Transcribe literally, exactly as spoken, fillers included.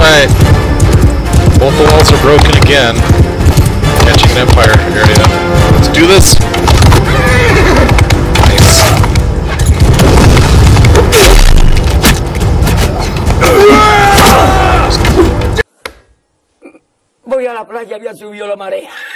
Alright. Both the walls are broken again. Catching an Empire area. Let's do this! Nice. Voy a la playa, había subido la marea.